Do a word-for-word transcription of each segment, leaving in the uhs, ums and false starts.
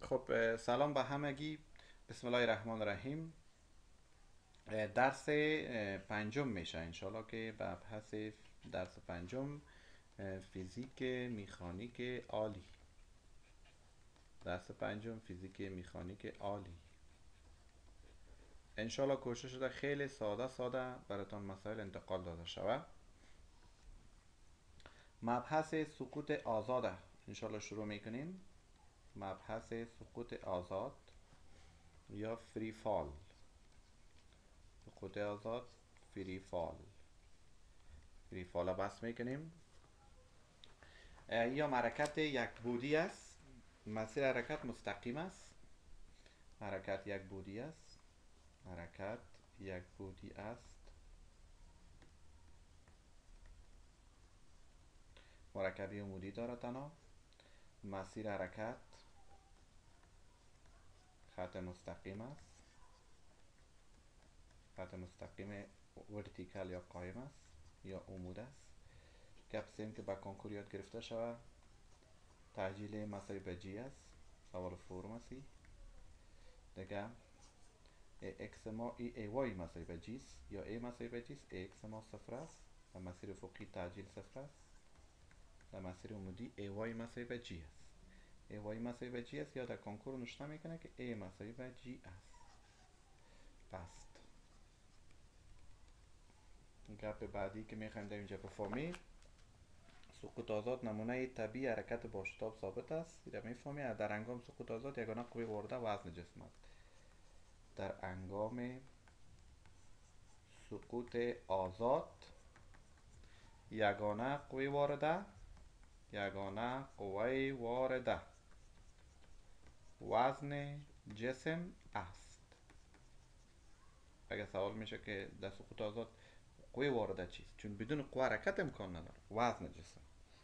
خب سلام به همگی. بسم الله الرحمن الرحیم. درس پنجم میشه انشالله که به بحث درس پنجم فیزیک میخانیک آلی. درس پنجم فیزیک میخانیک آلی. انشالله کوشش شده خیلی ساده ساده براتون مسائل انتقال داده شود. مبحث سقوط آزاده انشالله شروع میکنیم. مبحث سقوط آزاد یا فری فال. سقوط آزاد فری فال. فری فال بحث میکنیم. یا حرکت یک بودی است. مسیر حرکت مستقیم است. حرکت یک بودی است. حرکت یک بودی است. مرکبی عمودی دارد تنها. مسیر حرکت خط مستقیم است. خط مستقیم ورتیکال یا قائم است یا عمود است. گپ که با کنکور یاد گرفته شود. تعجیل مسیر به جی است. سوال فرماسی دیگه اکس ما ای ای وای مسیر به جی است یا ای مسیر به جی است. ای اکس ما صفر است و مسیر افقی تعجیل صفر است و مسیر عمودی ای وای مسیر به جی است. ای وای مسیر به جی است یا در کنکور نشته میکنه که ای مسیر به جی است. پس گپ بعدی که میخوایم در اینجا بفهمیم، سقوط آزاد نمونه طبیعی حرکت با شتاب ثابت است. در میفهمیم در انگام سقوط آزاد یگانه قوه وارده وزن جسم است. در انگام سقوط آزاد یگانه قوه وارده یگانه قوه وارده وزن جسم است. اگر سوال میشه که در سقوط آزاد قوه وارده چیست، چون بدون قوه حرکت امکان نداره. وزن جسم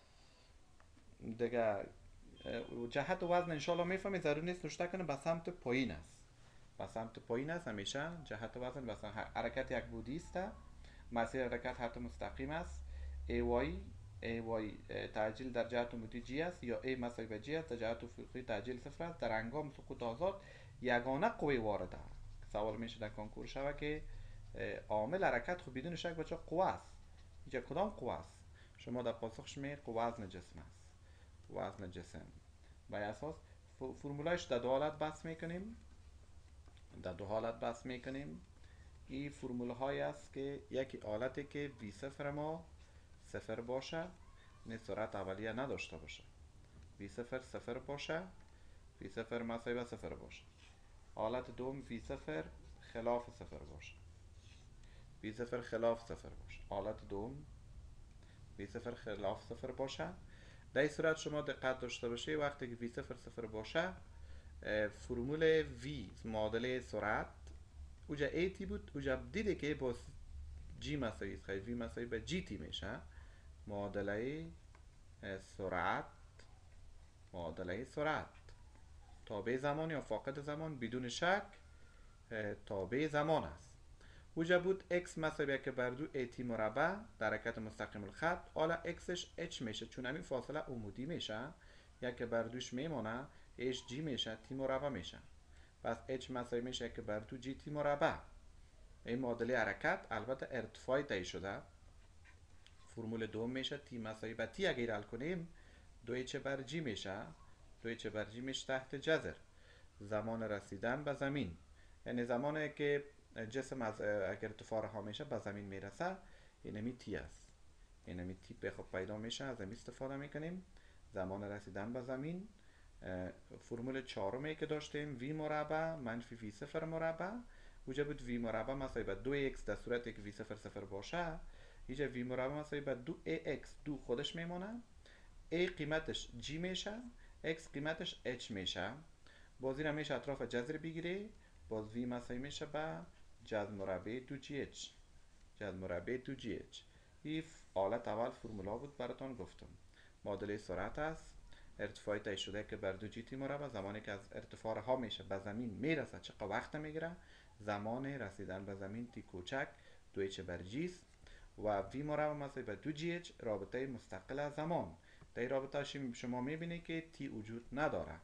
دیگه. جهت وزن انشالله میفهمید، ضرور نیست نشته کنه به سمت پایین است. به سمت پایین است همیشه جهت وزن. مثلا حرکت یک بودی است. مسیر حرکت خط مستقیم است. ای وای ای وای تعجیل در جهت عمودی جی است یا ای مساوی به جی است. در جهت افقی تعجیل صفر است. در انگام سقوط آزاد یگانه قوه وارده. سوال میشه در کنکور شود که عامل حرکت خب بدون شک بچه قوه است. اینجا کدام قوه است؟ شما در پاسخش می وزن جسم است. وزن جسم. بر اساس فرمولایش در دو حالت بحث میکنیم. در دو حالت بحث میکنیم. این فرموله های است که یکی حالتی که وی صفر ما صفر باشه، نه سرعت اولیه نداشته باشه. وی صفر صفر باشه، وی صفر مساوی به صفر باشه. حالت دوم وی صفر خلاف صفر باشه. وی صفر خلاف صفر باشه. حالت دوم وی صفر خلاف صفر باشه. در این صورت شما دقت داشته باشید وقتی که وی صفر صفر باشه، فرمول وی معادله سرعت اوجا ای تی بود. اوجا دیده که با جی مساوی است، وی مساوی به جی تی میشه. معادله سرعت معادله سرعت تابع زمان یا فاقد زمان بدون شک تابع زمان است. اوجا بود x مساوی که بر دو ای تی مربع در حرکت مستقیم الخط. حالا xش h میشه چون همین فاصله عمودی میشه. یک که بر دوش میمونه h g میشه تی مربع میشه. پس h مساوی میشه که بر دو جی تی مربع. این معادله حرکت البته ارتفاعی تعیین شده. فرمول دوم میشه تی مساوی به تی اگر حل کنیم دو اچ بر جی میشه. دو اچ بر جی میشه تحت جذر زمان رسیدن به زمین. یعنی زمانی که جسم از اگر ارتفاع رها میشه به زمین میرسه اینمی تی است. اینمی تی به خود پیدا میشه. از این استفاده میکنیم. زمان رسیدن به زمین. فرمول چهارمی که داشتیم وی مربع منفی وی صفر مربع. اوجا بود وی مربع مساوی به دو ایکس در صورتی که وی صفر صفر باشه. اینجا وی مربع مساوی به دو ای ایکس. دو خودش میمونه. ای قیمتش جی میشه. ایکس قیمتش اچ میشه. باز این میشه اطراف جذر بگیره. باز وی مساوی میشه به جذر مربع دو جی اچ. جذر مربع دو جی اچ. این حالت اول فرمولا بود براتون گفتم. معادله سرعت است. ارتفاعی تعیین شده که بر دو جی تی مربع. زمانی که از ارتفاع رها میشه به زمین میرسه چقدر وقت میگیره؟ زمان رسیدن به زمین تی کوچک دو اچ بر جی است و وی مربع مساوی به دو جی اچ رابطه مستقل از زمان. در این رابطه شما میبینید که تی وجود نداره.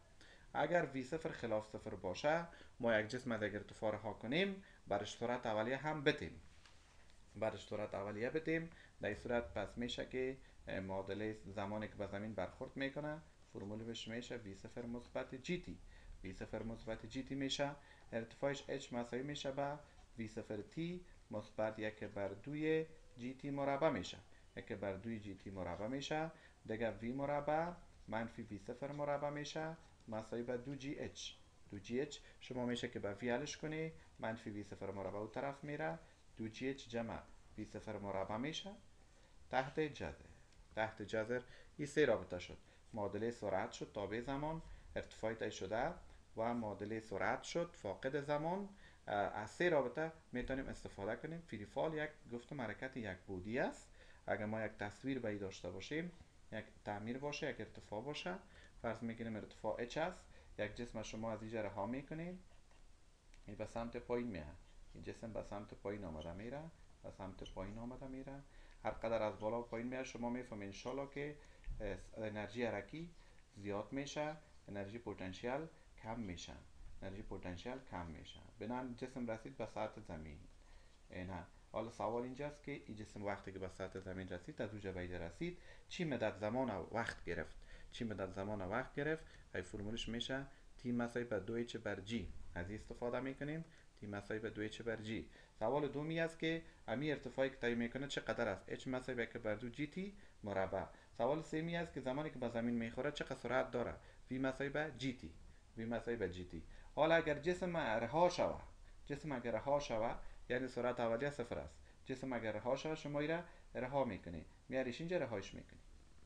اگر وی صفر خلاف صفر باشه ما یک جسم از یک ارتفاع رها کنیم برش سرعت اولیه هم بدیم برش سرعت اولیه بدیم در این صورت پس میشه که معادله زمانی که به زمین برخورد میکنه فرمول بهش میشه وی صفر مثبت جی تی وی صفر مثبت جی تی میشه ارتفاعش h مساوی میشه به وی صفر تی مثبت یک بر دوی جی تی مربع میشه یک بر دوی جی تی مربع میشه دیگه وی مربع منفی وی صفر مربع میشه مساوی به دو جی اچ دو جی اچ شما میشه که به وی حلش کنی منفی وی صفر مربع اون طرف میره دو جی اچ جمع وی صفر مربع میشه تحت جذر تحت جذر این سه رابطه شد معادله سرعت شد تابع زمان ارتفاع طی شده و معادله سرعت شد فاقد زمان از سه رابطه میتونیم استفاده کنیم فری فال یک گفتم حرکت یک بعدی است اگر ما یک تصویر به داشته باشیم یک تعمیر باشه یک ارتفاع باشه فرض میکنیم ارتفاع h است یک جسم شما از اینجا رها میکنید این به سمت پایین میه این جسم به سمت پایین آمده میره به سمت پایین آمده میره هر قدر از بالا و پایین میاد شما میفهمید انشالله که انرژی حرکی زیاد میشه انرژی پتانسیل کم میشه انرژی پتانسیل کم میشه بنابراین جسم رسید به سطح زمین نه حالا سوال اینجاست که این جسم وقتی که به سطح زمین رسید از اونجا به اینجا رسید چی مدت زمان و وقت گرفت چی مدت زمان و وقت گرفت ای فرمولش میشه تی مساوی به دو اچ بر جی از این استفاده میکنیم تی مساوی به دو اچ بر جی سوال دومی است که امی ارتفاعی که طی میکنه چقدر است اچ مساوی به یک بر دو جی تی مربع سوال سومی است که زمانی که به زمین میخوره چقدر سرعت داره وی مساوی به جی تی وی مساوی به جی تی حالا اگر جسم رها شوه جسم اگر رها شوه یعنی سرعت اولیه صفر است جسم اگر رها شوه شما ایره رها میکنی میاریش اینجا رهایش میکنی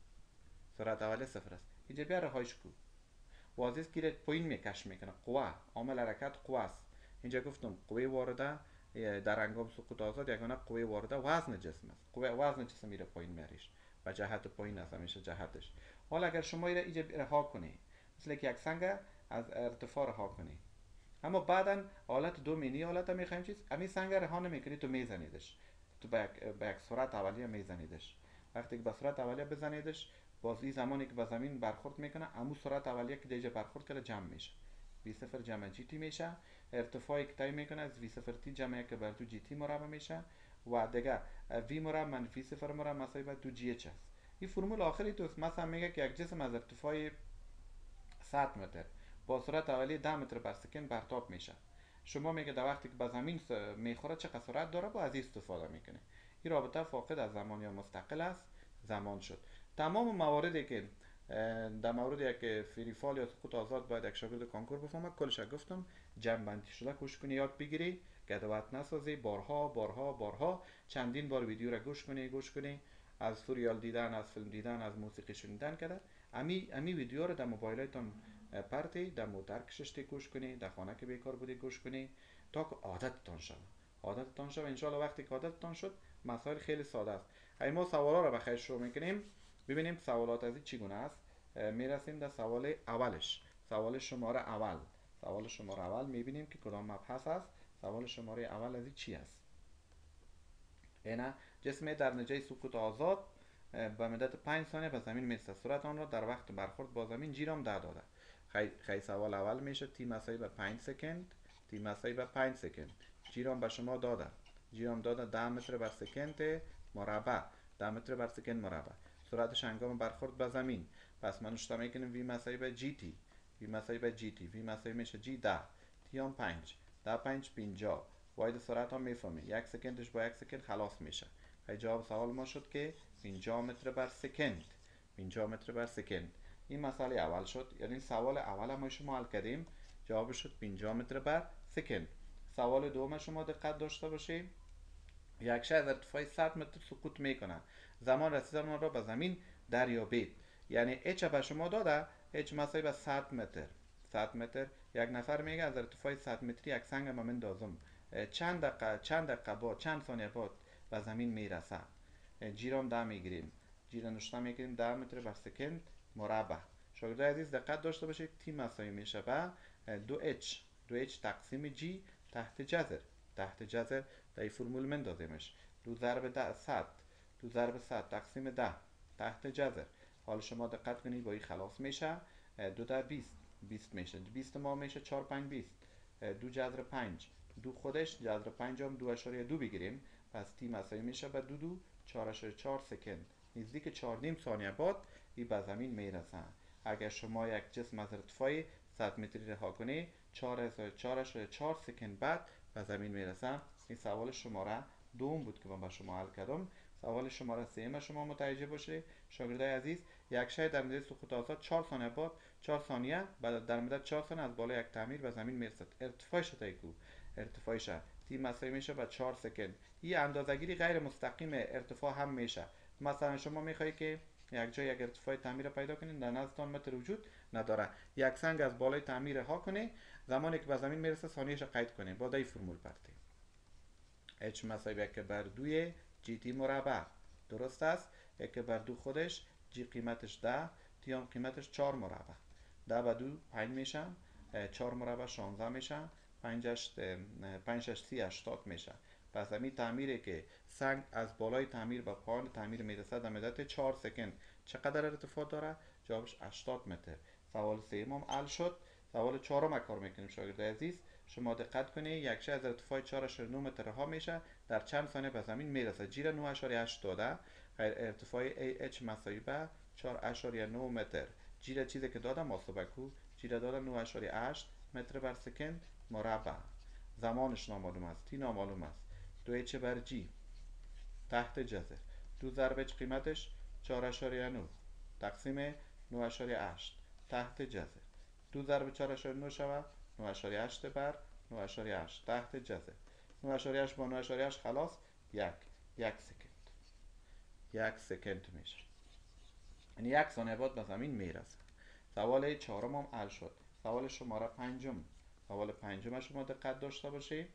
سرعت اولیه صفر است اینجا بیا رهایش کو واضح است که پایین میکش میکنه قوه عامل حرکت قوه است اینجا گفتم قوه وارده در هنگام سقوط آزاد یگانه قوه وارده وزن جسم است قوه وزن جسم میره پایین میاریش و جهت پایین است همیشه جهتش حالا اگر شما ایره اینجا رها کنی مثل که یک سنگ از ارتفاع رها کنی اما بعدا حالت دومینی حالت میخوایم چیز امی سنگ رها نمیکنی تو میزنیدش تو به یک, به یک سرعت اولیه میزنیدش وقتی که به سرعت اولیه بزنیدش بازی زمانی که به زمین برخورد میکنه امو سرعت اولیه که دیجا برخورد کرده جمع میشه وی صفر جمع جی تی میشه ارتفاعی که طی میکنه از وی صفر تی جمع یک بر دو جی تی مربع میشه و دیگه وی مربع من وی صفر مربع مساوی به دو جی اچ است این فرمول آخری توست مثلا میگه که یک جسم از ارتفاع صد متر با سرعت اولیه ده متر بر سکند پرتاب میشه شما میگه در وقتی که به زمین میخوره چقدر سرعت داره با از این استفاده میکنه این رابطه فاقد از زمان یا مستقل است زمان شد تمام مواردی که در مورد یک فری فال یا سقوط آزاد باید یک شاگرد کنکور بفهمه کلش گفتم جمع بندی شده کوشش کنی یاد بگیری گدوات نسازی بارها بارها بارها چندین بار ویدیو را گوش کنی گوش کنی از سریال دیدن از فیلم دیدن از موسیقی شنیدن کرده امی امی ویدیو رو در موبایلتون پرتی در موتر کششتی گوش کنی در خانه که بیکار بودی گوش کنی تا که عادتتان شد عادتتان شد انشالله وقتی که عادتتان شد مسائل خیلی ساده است ای ما سوالا رو بخیر شروع میکنیم ببینیم سوالات از این چگونه است میرسیم در سوال اولش سوال شماره اول سوال شماره اول میبینیم که کدام مبحث است سوال شماره اول از این چی است اینا جسم در نتیجه سقوط آزاد به مدت پنج ثانیه به زمین میرسه سرعت آن را در وقت برخورد با زمین جیرام ده داده خی, خی سوال اول میشه تی مساوی به پنج سکند تی مساوی به پنج سکند جیرام به شما داده جیرام داده ده متر بر سکند مربع ده متر بر سکند مربع سرعتش هنگام برخورد به زمین پس من اشتباه میکنم وی مساوی به جی تی وی مساوی به جی تی وی مساوی میشه جی ده تی هم پنج ده پنج پنجاه واحد سرعت هم میفهمی یک سکندش با یک سکند خلاص میشه جواب سوال ما شد که پنجاه متر بر سکند پنجاه متر بر سکند این مسئله اول شد یعنی سوال اول ما شما حل کردیم جواب شد پنجاه متر بر سکند سوال دوم شما دقت داشته باشید یک شی از ارتفاع صد متر سقوط میکنه زمان رسیدن آن را به زمین دریابید یعنی اچ به شما داده اچ مساوی به صد متر صد متر یک نفر میگه از ارتفاع صد متری یک سنگ من دازم چند دقیقه چند دقیقه بعد چند ثانیه بعد به زمین میرسه جیرام ده میگیریم جیرام نشته میگیریم ده متر بر سکند مربع شاگردای عزیز دقت داشته باشید تی مساوی میشه به دو اچ دو اچ تقسیم جی تحت جذر تحت جذر در این فرمول مندازیمش دو ضرب ده صد دو ضرب صد تقسیم ده تحت جذر حال شما دقت کنید با این خلاص میشه دو در بیست بیست میشه. بیست ما میشه چهار پنج بیست. دو جذر پنج، دو خودش جذر پنج هم دو اشاریه دو بگیریم، پس تی مساوی میشه به دو دو چهار اشاریه چهار سکند، نزدیک چهار نیم ثانیه بعد این به زمین میرسه. اگر شما یک جسم از ارتفاع صد متری رها کنی، چهار اشاریه چهار سکند بعد به زمین میرسه. این سوال شماره دوم بود که من به شما حل کردم. سوال شماره سه شما متوجه باشید شاگردای عزیز، یک شی در مدت سقوط آزاد چهار ثانیه بعد چهار ثانیه بعد در مدت چهار ثانیه از بالای یک تعمیر به زمین میرسد. ارتفاعش تایکو ارتفاعش تی مساوی میشه با چهار سکند. این اندازه‌گیری غیر مستقیم ارتفاع هم میشه. مثلا شما میخوایی که یک جای یک ارتفاع تعمیر پیدا کنید، در نزدتان متر وجود نداره، یک سنگ از بالای تعمیر رها کنی، زمانی که به زمین میرسه ثانیه‌اش قید کنی با این فرمول پرتی. h مساوی یک بر دوی جی تی مربع. درست است؟ یک بر دو خودش جی قیمتش ده، تی هم قیمتش چهار مربع. ده به دو پنج میشه، چهار مربع شانزده میشه، پنج سی هشتاد میشه. پس همین تعمیری که سنگ از بالای تعمیر به پایان تعمیر میرسه در مدت چهار سکند چقدر ارتفاع داره؟ جوابش هشتاد متر. سوال سوم هم حل شد. سوال چهارم کار میکنیم شاگرد عزیز. شما دقت کنید، یک شی از ارتفاع چهار اشاریه نه متر ها میشه، در چند ثانیه به زمین میرسه. جی را نه اشاریه هشت داده، ارتفاع اچ مساوی به چهار اشاریه نه متر. جی را چیزی که داده محاسبه کو، جی را داده نه اشاریه هشت متر بر سکند مربع. زمانش نامعلوم است، تی نامعلوم است. دو اچ بر جی تحت جذر دو ضرب اچ قیمتش چهار اشاریه نه تقسیم نه اشاریه هشت تحت جذر دو ضرب چهار اشاریه نه شود نه اشاریه هشت بر نه اشاریه هشت تحت جذر نه اشاریه هشت با نه اشاریه هشت خلاص یک یک سکند یک سکند میشه، یعنی یک ثانیه بعد به زمین میرسه. سوال چهارم هم حل شد. سوال شماره پنجم. سوال پنجم شما دقت داشته باشید.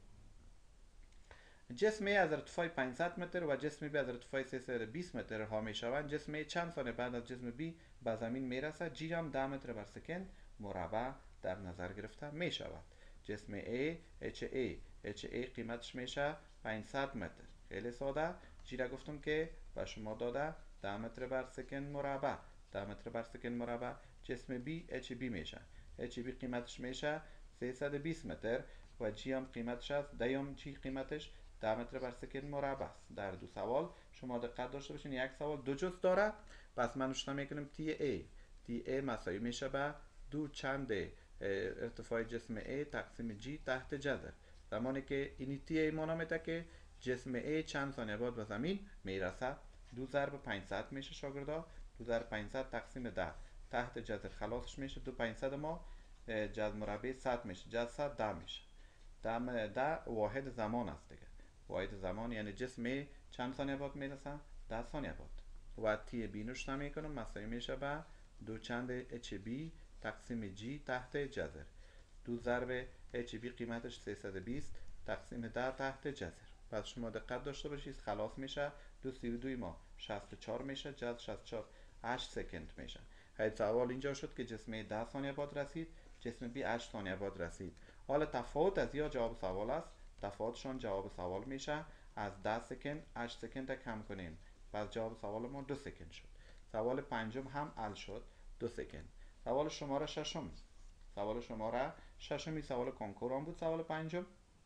جسم از ارتفاع پانصد متر و جسم B از ارتفاع سیصد و بیست متر رها می شوند. جسم A چند ثانیه بعد از جسم B به زمین می رسد. G هم ده متر بر سکند مربع در نظر گرفته می شود. جسم A اچ ای اچ ای قیمتش میشه پانصد متر. خیلی ساده. G را گفتم که به شما داده ده متر بر سکند مربع. ده متر بر سکند مربع. جسم B اچ بی میشه. اچ بی قیمتش میشه سیصد و بیست متر و G هم قیمتش است. دیم G قیمتش ده متر بر سکند مربع است. در دو سوال شما دقت داشته باشین، یک سوال دو جزء داره، پس من نشون میکنم تی ای تی ای مساوی میشه به دو چند ارتفاع جسم A تقسیم G تحت جذر. زمانی که این تی ای مانا میده که جسم A چند ثانیه بعد به زمین میرسه، دو ضرب پانصد میشه شاگردا. دو ضرب پانصد تقسیم ده تحت جذر خلاصش میشه دو پانصد ما جذر مربع صد میشه، جذر صد ده میشه. ده ده واحد زمان است دیگه، واحد زمان، یعنی جسم چند ثانیه بعد میرسه؟ ده ثانیه بعد. و تی بی نوشته میکنم مساوی میشه به دو چند اچ بی تقسیم جی تحت جذر دو ضرب اچ بی قیمتش سیصد و بیست تقسیم ده تحت جذر. پس شما دقت داشته باشید خلاص میشه دو سی و دو ما شصت و چهار میشه، جذر شصت و چهار هشت سکند میشه. حالا سوال اینجا شد که جسم ده ثانیه بعد رسید، جسم بی هشت ثانیه بعد رسید. حالا تفاوت از یا جواب سوال است، تفاوتشان جواب سوال میشه. از ده سکند هشت سکند کم کنیم، پس جواب سوال ما دو سکند شد. سوال پنجم هم حل شد، دو سکند. سوال شماره ششم. سوال شماره ششمی سوال کنکور بود. سوال پنجم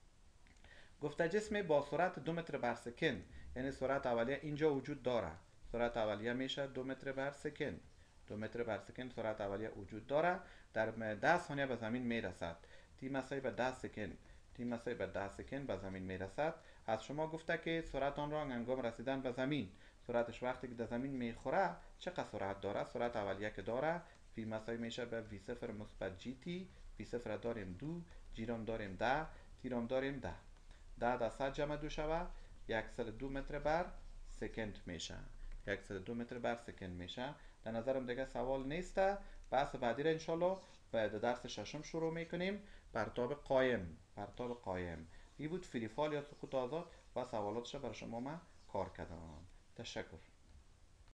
گفته جسم با سرعت دو متر بر سکند، یعنی سرعت اولیه اینجا وجود داره. سرعت اولیه میشه دو متر بر سکند. دو متر بر سکند سرعت اولیه وجود داره، در ده ثانیه به زمین میرسد. تی مساوی به ده سکند تی مساوی به ده سکند به زمین میرسد. از شما گفته که سرعت آن را هنگام رسیدن به زمین، سرعتش وقتی که در زمین میخوره چقدر سرعت داره؟ سرعت اولیه که داره وی مساوی میشه به وی صفر مثبت جی تی. وی صفر داریم دو، جی رام داریم ده، تی رام داریم ده. ده در صد جمع دو شود صد و دو متر بر سکند میشه. صد و دو متر بر سکند میشه. در نظرم دیگه سوال نیسته. بحث بعدی را انشالله بعد درس ششم شروع میکنیم. پرتاب قایم. پرتاب قایم این بود فری فال یا سقوط آزاد و سوالاتش برای شما من کار کردم. تشکر.